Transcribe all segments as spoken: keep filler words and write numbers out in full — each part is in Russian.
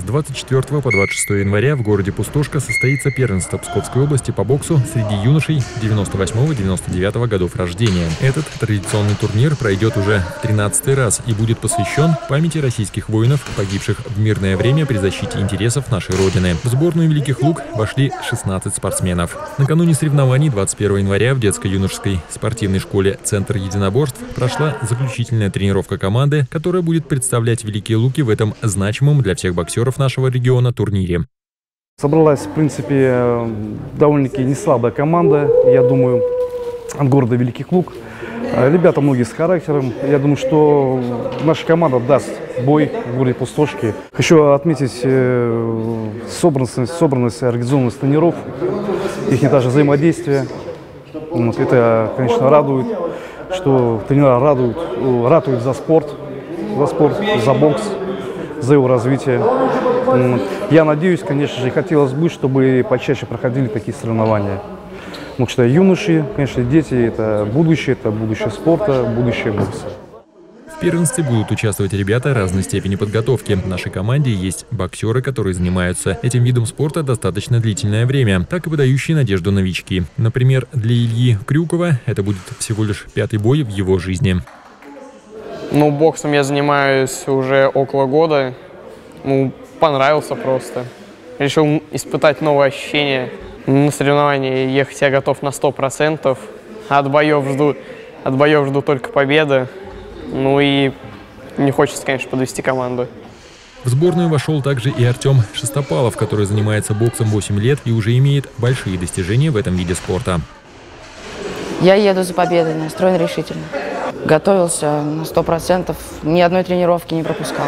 двадцать четвёртого по двадцать шестое января в городе Пустошка состоится первенство Псковской области по боксу среди юношей девяносто восьмого — девяносто девятого годов рождения. Этот традиционный турнир пройдет уже в тринадцатый раз и будет посвящен памяти российских воинов, погибших в мирное время при защите интересов нашей Родины. В сборную Великих Луг вошли шестнадцать спортсменов. Накануне соревнований двадцать первого января в детско-юношеской спортивной школе «Центр единоборств» прошла заключительная тренировка команды, которая будет представлять Великие Луки в этом значимом для всех боксеров нашего региона турнире. Собралась, в принципе, довольно-таки не слабая команда, я думаю, от города Великих Луг. Ребята многие с характером. Я думаю, что наша команда даст бой в городе Пустошки. Хочу отметить собранность, собранность организованность тренеров, их даже взаимодействие. Вот, это, конечно, радует, что тренера радуют, ратуют за спорт, за спорт, за бокс, за его развитие. Я надеюсь, конечно же, хотелось бы, чтобы почаще проходили такие соревнования. Потому что юноши, конечно, дети – это будущее, это будущее спорта, будущее бокса. В первенстве будут участвовать ребята разной степени подготовки. В нашей команде есть боксеры, которые занимаются этим видом спорта достаточно длительное время, так и подающие надежду новички. Например, для Ильи Крюкова это будет всего лишь пятый бой в его жизни. Ну, боксом я занимаюсь уже около года. Ну, понравился просто. Решил испытать новые ощущения. На соревнования ехать я готов на сто процентов. От боев жду, от боев жду только победы. Ну и не хочется, конечно, подвести команду. В сборную вошел также и Артем Шестопалов, который занимается боксом восемь лет и уже имеет большие достижения в этом виде спорта. Я еду за победой, настроен решительно. Готовился на сто процентов, ни одной тренировки не пропускал.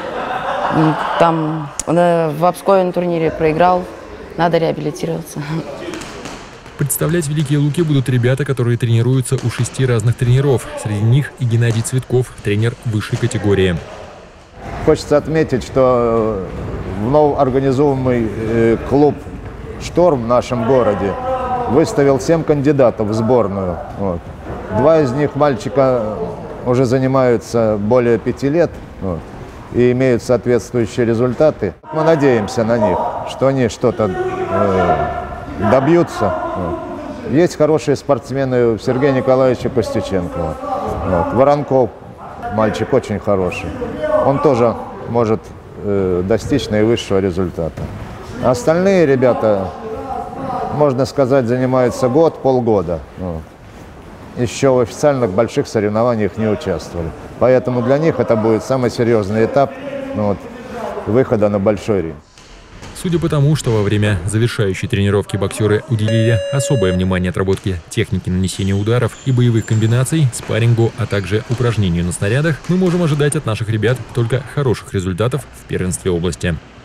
Там в Обскове на турнире проиграл, надо реабилитироваться. Представлять Великие Луки будут ребята, которые тренируются у шести разных тренеров. Среди них и Геннадий Цветков, тренер высшей категории. Хочется отметить, что вновь организованный клуб «Шторм» в нашем городе выставил семь кандидатов в сборную. Вот. Два из них мальчика уже занимаются более пяти лет вот, и имеют соответствующие результаты. Мы надеемся на них, что они что-то э, добьются. Вот. Есть хорошие спортсмены у Сергея Николаевича Костюченкова. Вот. Воронков, мальчик очень хороший. Он тоже может э, достичь наивысшего результата. Остальные ребята, можно сказать, занимаются год, полгода. Вот. Еще в официальных больших соревнованиях не участвовали. Поэтому для них это будет самый серьезный этап ну, вот, выхода на большой ринг. Судя по тому, что во время завершающей тренировки боксеры уделили особое внимание отработке техники нанесения ударов и боевых комбинаций, спаррингу, а также упражнению на снарядах, мы можем ожидать от наших ребят только хороших результатов в первенстве области.